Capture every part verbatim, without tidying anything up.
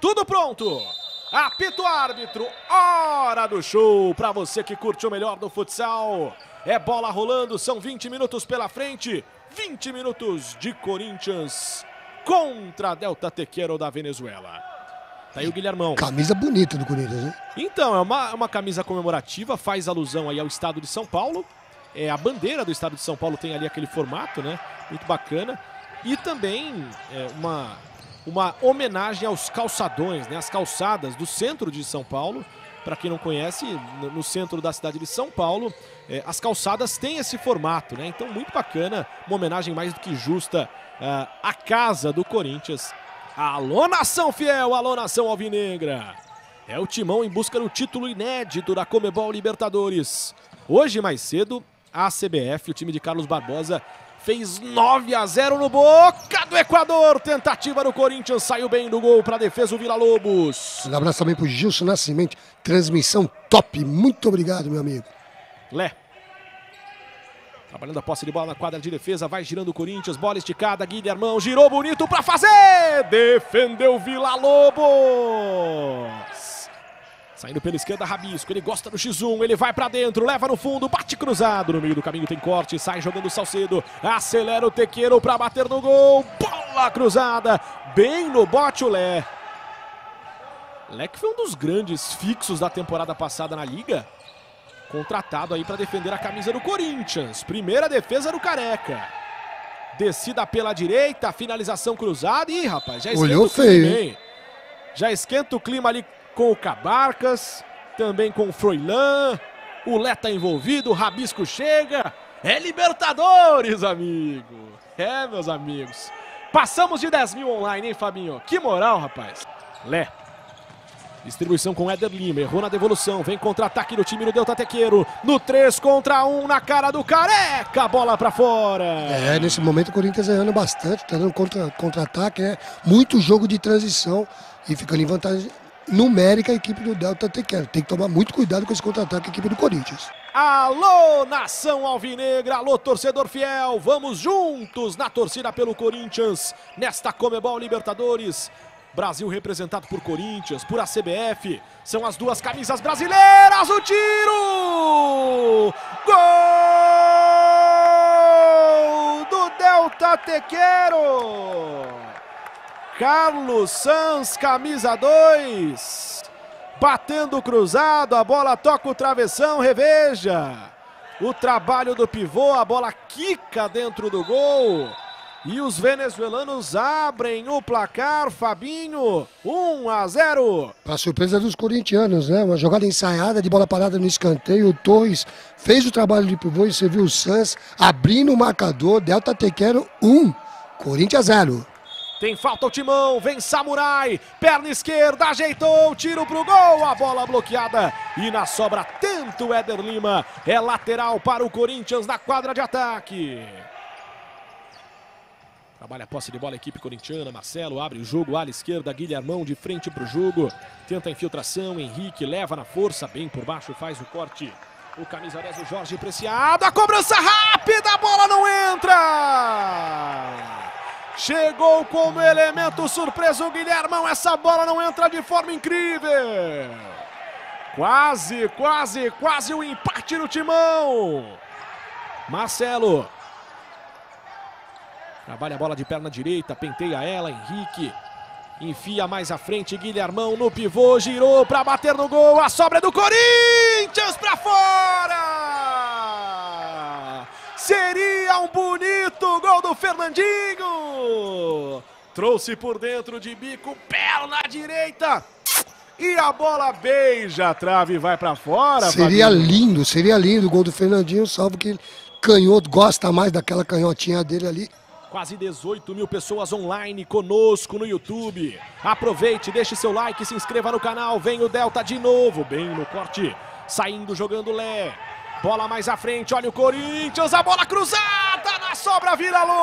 Tudo pronto. Apita o árbitro. Hora do show. Para você que curte o melhor do futsal. É bola rolando. São vinte minutos pela frente. vinte minutos de Corinthians contra a Delta Tequero da Venezuela. Tá aí o Guilhermão. Camisa bonita do Corinthians, né? Então, é uma, uma camisa comemorativa. Faz alusão aí ao estado de São Paulo. É, a bandeira do estado de São Paulo tem ali aquele formato, né? Muito bacana. E também é, uma, uma homenagem aos calçadões, né? As calçadas do centro de São Paulo. Para quem não conhece, no, no centro da cidade de São Paulo, é, as calçadas têm esse formato, né? Então, muito bacana. Uma homenagem mais do que justa uh, à casa do Corinthians. Alô, nação fiel! Alô, nação alvinegra! É o Timão em busca do título inédito da Comebol Libertadores. Hoje, mais cedo, a C B F, o time de Carlos Barbosa, fez nove a zero no Boca do Equador. Tentativa do Corinthians, saiu bem do gol para a defesa o Villa-Lobos. Um abraço também para o Gilson Nascimento. Transmissão top. Muito obrigado, meu amigo. Lé. Trabalhando a posse de bola na quadra de defesa, vai girando o Corinthians, bola esticada, Guilhermão, girou bonito para fazer! Defendeu o Villa-Lobos! Saindo pela esquerda, Rabisco, ele gosta do xis um, ele vai pra dentro, leva no fundo, bate cruzado, no meio do caminho tem corte, sai jogando o Salcedo, acelera o Tequero pra bater no gol, bola cruzada, bem no bote o Lé. Lé que foi um dos grandes fixos da temporada passada na Liga, contratado aí pra defender a camisa do Corinthians, primeira defesa do Careca. Descida pela direita, finalização cruzada, ih rapaz, já esquenta Olhou o clima, feio, hein? Já esquenta o clima ali com o Cabarcas, também com o Froilán, o Lé tá envolvido, o Rabisco chega, é Libertadores, amigo, é, meus amigos, passamos de dez mil online, hein, Fabinho, que moral, rapaz. Lé, distribuição com Éder Lima, errou na devolução, vem contra-ataque do time do Delta Tequero, no três contra um, na cara do Careca, bola pra fora. É, nesse momento o Corinthians errando bastante, tá dando contra, contra-ataque, né? Muito jogo de transição e ficando em vantagem numérica a equipe do Delta Tequero. Tem que tomar muito cuidado com esse contra-ataque a equipe do Corinthians. Alô, nação alvinegra, alô, torcedor fiel, vamos juntos na torcida pelo Corinthians, nesta Comebol Libertadores. Brasil representado por Corinthians, por a C B F, são as duas camisas brasileiras, o tiro! Gol do Delta Tequero! Carlos Sanz, camisa dois, batendo cruzado, a bola toca o travessão, reveja. O trabalho do pivô, a bola quica dentro do gol. E os venezuelanos abrem o placar, Fabinho, um a zero. Para surpresa dos corintianos, né? Uma jogada ensaiada de bola parada no escanteio, o Torres fez o trabalho de pivô e você viu o Sanz abrindo o marcador, Delta Tequero um, Corinthians zero. Tem falta o Timão, vem Samurai, perna esquerda, ajeitou, tiro pro gol, a bola bloqueada. E na sobra tenta o Éder Lima, é lateral para o Corinthians na quadra de ataque. Trabalha a posse de bola a equipe corintiana, Marcelo abre o jogo, ala esquerda, Guilhermão de frente pro jogo. Tenta a infiltração, Henrique leva na força, bem por baixo, faz o corte. O camisa dez, o Jorge Preciado, a cobrança rápida, a bola não entra! Chegou como elemento surpresa o Guilhermão, essa bola não entra de forma incrível. Quase, quase, quase o um empate no Timão. Marcelo. Trabalha a bola de perna direita, penteia ela, Henrique. Enfia mais à frente, Guilhermão no pivô, girou para bater no gol, a sobra é do Corinthians para fora! Seria um bonito gol do Fernandinho! Trouxe por dentro de bico, perna direita. E a bola beija a trave e vai para fora. Seria Fabinho. lindo, seria lindo o gol do Fernandinho, salvo que ele canhoto, gosta mais daquela canhotinha dele ali. Quase dezoito mil pessoas online conosco no YouTube. Aproveite, deixe seu like, se inscreva no canal. Vem o Delta de novo, bem no corte. Saindo, jogando Lé. Bola mais à frente, olha o Corinthians. A bola cruzada na sobra,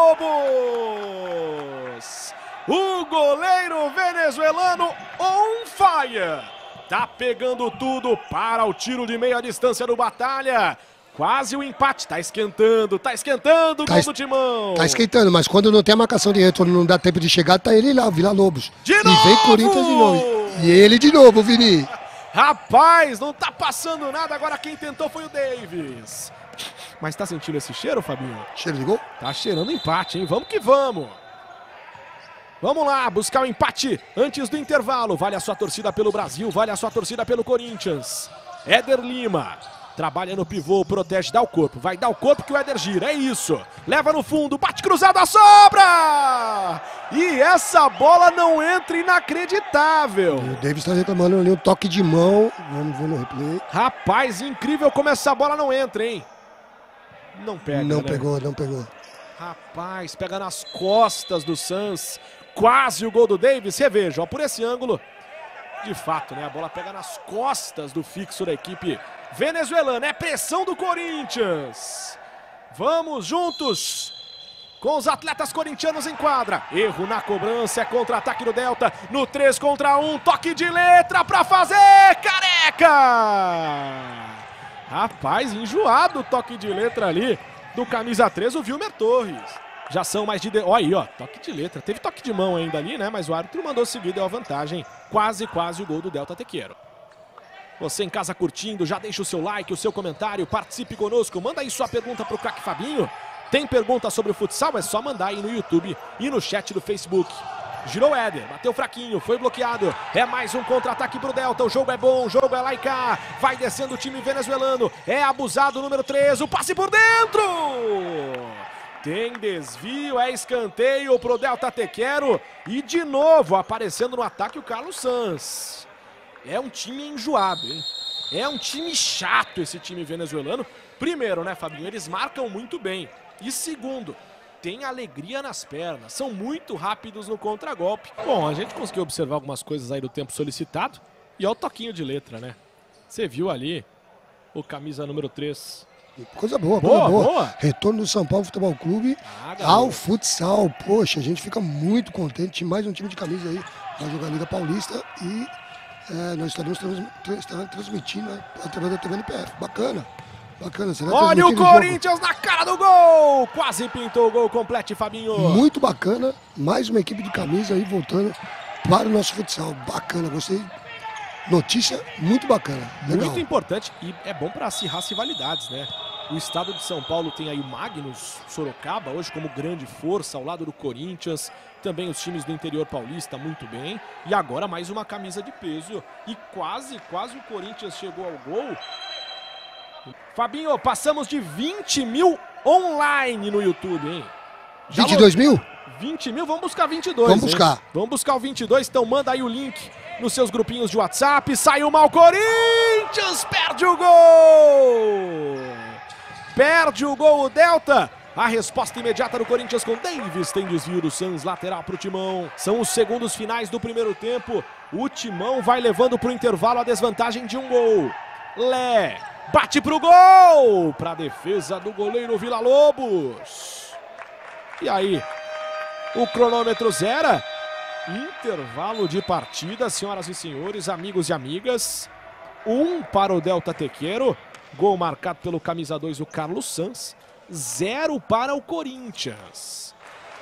Villa-Lobos. O goleiro venezuelano on fire. Tá pegando tudo para o tiro de meia distância do Batalha. Quase o empate, tá esquentando, tá esquentando o Tá gol es- do Timão. Tá esquentando, mas quando não tem a marcação de retorno, não dá tempo de chegar, tá ele lá, o Vila Lobos. De e novo! vem Corinthians de novo. E ele de novo, Vini. Rapaz, não tá passando nada, agora quem tentou foi o Davis. Mas tá sentindo esse cheiro, Fabinho? Cheiro de gol? Tá cheirando empate, hein? Vamos que vamos. Vamos lá, buscar o empate antes do intervalo. Vale a sua torcida pelo Brasil, vale a sua torcida pelo Corinthians. Éder Lima. Trabalha no pivô, protege, dá o corpo. Vai dar o corpo que o Éder gira, é isso. Leva no fundo, bate cruzado, a sobra! E essa bola não entra, inacreditável. E o Davis tá reclamando ali, um toque de mão. Vamos ver no replay. Rapaz, incrível como essa bola não entra, hein? Não pega, Não né? pegou, não pegou. Rapaz, pega nas costas do Suns. Quase o gol do Davis. Reveja, ó, por esse ângulo. De fato, né? A bola pega nas costas do fixo da equipe venezuelana. É pressão do Corinthians. Vamos juntos com os atletas corintianos em quadra. Erro na cobrança, é contra-ataque do Delta. No três contra um, toque de letra pra fazer. Careca! Rapaz, enjoado o toque de letra ali do camisa três, o Vilmer Torres. Já são mais de... de... Olha aí, ó, toque de letra. Teve toque de mão ainda ali, né? Mas o árbitro mandou seguir, deu a vantagem. Quase, quase o gol do Delta Tequeiro. Você em casa curtindo, já deixa o seu like, o seu comentário, participe conosco. Manda aí sua pergunta pro craque Fabinho. Tem pergunta sobre o futsal? É só mandar aí no YouTube e no chat do Facebook. Girou Éder, bateu fraquinho, foi bloqueado. É mais um contra-ataque pro Delta. O jogo é bom, o jogo é lá e cá. Vai descendo o time venezuelano. É abusado o número três, o passe por dentro. Tem desvio, é escanteio pro Delta Tequero. E de novo aparecendo no ataque o Carlos Sanz. É um time enjoado, hein? É um time chato esse time venezuelano. Primeiro, né, Fabinho? Eles marcam muito bem. E segundo, tem alegria nas pernas. São muito rápidos no contragolpe. Bom, a gente conseguiu observar algumas coisas aí do tempo solicitado. E olha o toquinho de letra, né? Você viu ali o camisa número três. Coisa boa, Boa, coisa boa. boa. Retorno do São Paulo Futebol Clube Ah, ao garoto. futsal. Poxa, a gente fica muito contente. Mais um time de camisa aí vai jogar a Liga Paulista e é, nós estaremos trans, trans, estaremos transmitindo, né, através da T V N P F. Bacana, bacana. Será Olha o transmitido jogo. Corinthians na cara do gol! Quase pintou o gol, complete, Fabinho. Muito bacana. Mais uma equipe de camisa aí voltando para o nosso futsal. Bacana, gostei. Notícia muito bacana. Legal. Muito importante e é bom para acirrar as rivalidades, né? O estado de São Paulo tem aí o Magnus Sorocaba, hoje como grande força, ao lado do Corinthians. Também os times do interior paulista muito bem. E agora mais uma camisa de peso. E quase, quase o Corinthians chegou ao gol. Fabinho, passamos de vinte mil online no YouTube, hein? Já vinte e dois mil? vinte mil, vamos buscar vinte e dois. Vamos hein? buscar. Vamos buscar o vinte e dois, então manda aí o link nos seus grupinhos de WhatsApp. Saiu mal, Corinthians perde o gol! Perde o gol o Delta. A resposta imediata do Corinthians com Davis. Tem desvio do Suns, lateral para o Timão. São os segundos finais do primeiro tempo. O Timão vai levando para o intervalo a desvantagem de um gol. Lé bate para o gol. Para a defesa do goleiro Vila Lobos. E aí, o cronômetro zera. Intervalo de partida, senhoras e senhores, amigos e amigas. Um para o Delta Tequeiro. Gol marcado pelo camisa dois, o Carlos Sanz. Zero para o Corinthians.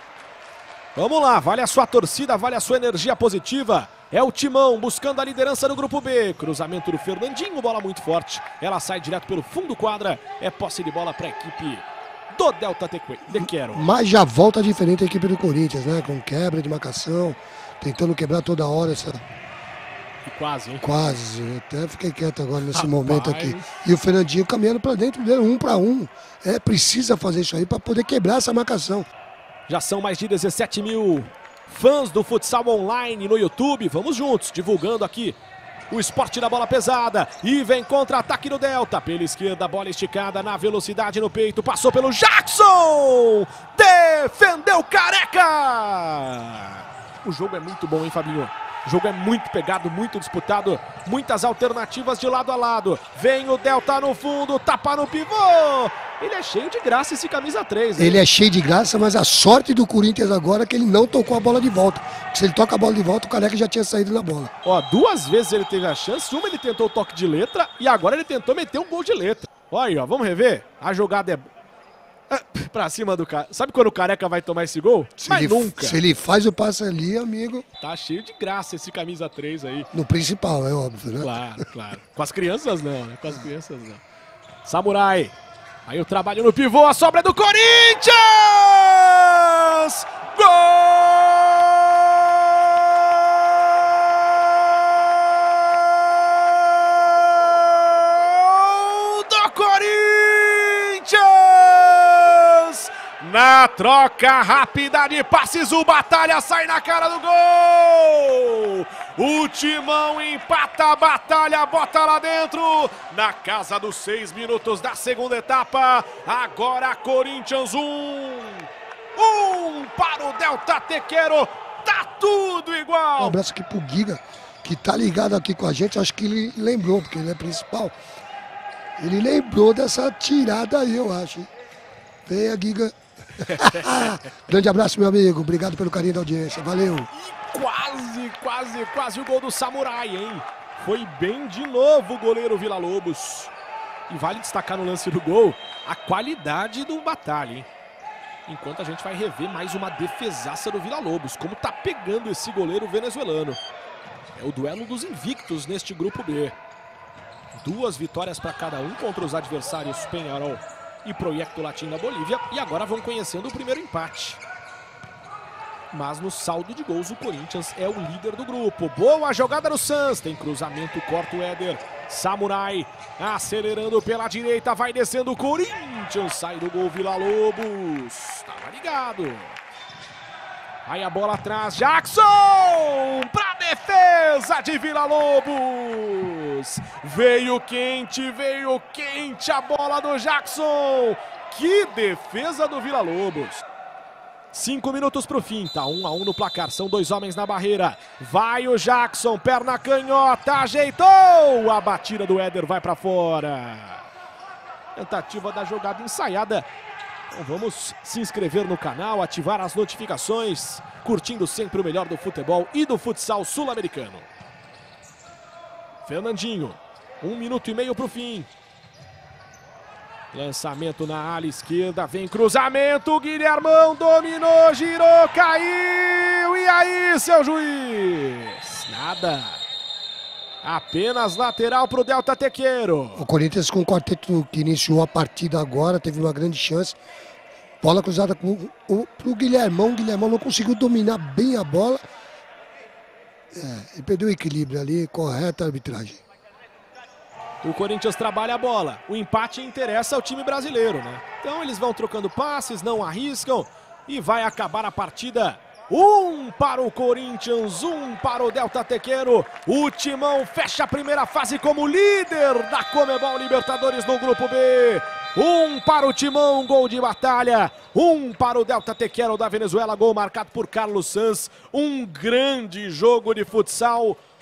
Vamos lá, vale a sua torcida, vale a sua energia positiva. É o Timão buscando a liderança no grupo B. Cruzamento do Fernandinho, bola muito forte. Ela sai direto pelo fundo quadra. É posse de bola para a equipe do Delta Tequero. Mas já volta diferente a equipe do Corinthians, né? Com quebra de marcação, tentando quebrar toda hora essa... E quase, hein? Quase, eu até fiquei quieto agora nesse Rapaz. momento aqui. E o Fernandinho caminhando para dentro dele, um para um. É, precisa fazer isso aí para poder quebrar essa marcação. Já são mais de dezessete mil fãs do futsal online no YouTube. Vamos juntos, divulgando aqui o esporte da bola pesada. E vem contra-ataque no Delta. Pela esquerda, bola esticada na velocidade no peito. Passou pelo Jackson. Defendeu Careca. O jogo é muito bom, hein, Fabinho? O jogo é muito pegado, muito disputado. Muitas alternativas de lado a lado. Vem o Delta no fundo, tapa no pivô. Ele é cheio de graça, esse camisa três. Hein? Ele é cheio de graça, mas a sorte do Corinthians agora é que ele não tocou a bola de volta. Se ele toca a bola de volta, o Careca já tinha saído na bola. Ó, duas vezes ele teve a chance. Uma ele tentou o toque de letra e agora ele tentou meter um gol de letra. Olha aí, ó, vamos rever? A jogada é... Pra cima do cara. Sabe quando o Careca vai tomar esse gol? Se Mas ele, nunca. Se ele faz o passe ali, amigo... Tá cheio de graça esse camisa três aí. No principal, é óbvio, né? Claro, claro. Com as crianças não, né? Com as crianças não. Samurai. Aí o trabalho no pivô, a sobra é do Corinthians! Gol! Na troca rápida de passes, o Batalha sai na cara do gol! O Timão empata a Batalha, bota lá dentro, na casa dos seis minutos da segunda etapa. Agora Corinthians um, um para o Delta Tequeiro, tá tudo igual! Um abraço aqui pro Giga, que tá ligado aqui com a gente, acho que ele lembrou, porque ele é principal. Ele lembrou dessa tirada aí, eu acho. Hein? Venha, Giga. Grande abraço, meu amigo. Obrigado pelo carinho da audiência. Valeu. E quase, quase, quase o gol do Samurai, hein? Foi bem de novo o goleiro Villa-Lobos. E vale destacar no lance do gol a qualidade do Batalha, hein? Enquanto a gente vai rever mais uma defesaça do Villa-Lobos. Como tá pegando esse goleiro venezuelano. É o duelo dos invictos neste grupo B. Duas vitórias para cada um contra os adversários Peñarol e Proyecto Latin da Bolívia, e agora vão conhecendo o primeiro empate. Mas no saldo de gols o Corinthians é o líder do grupo. Boa jogada do Santos, tem cruzamento, corta o Éder. Samurai acelerando pela direita, vai descendo o Corinthians, sai do gol Villa-Lobos. Tava ligado. Aí a bola atrás, Jackson pra defesa de Villa-Lobos. Veio quente, veio quente a bola do Jackson. Que defesa do Villa-Lobos. Cinco minutos pro fim, tá um a um no placar, são dois homens na barreira. Vai o Jackson, perna canhota, ajeitou. A batida do Éder vai pra fora. Tentativa da jogada ensaiada. Então vamos se inscrever no canal, ativar as notificações, curtindo sempre o melhor do futebol e do futsal sul-americano. Fernandinho, um minuto e meio para o fim. Lançamento na ala esquerda, vem cruzamento, Guilhermão dominou, girou, caiu, e aí, seu juiz? Nada. Apenas lateral para o Delta Tequeiro. O Corinthians com o quarteto que iniciou a partida agora, teve uma grande chance. Bola cruzada para o Guilhermão. O Guilhermão não conseguiu dominar bem a bola. É, ele perdeu o equilíbrio ali, correta a arbitragem. O Corinthians trabalha a bola. O empate interessa ao time brasileiro, né? Então eles vão trocando passes, não arriscam. E vai acabar a partida. Um para o Corinthians, um para o Delta Tequeiro. O Timão fecha a primeira fase como líder da Conmebol Libertadores no Grupo B. Um para o Timão, gol de Batalha. Um para o Delta Tequero da Venezuela, gol marcado por Carlos Sanz. Um grande jogo de futsal.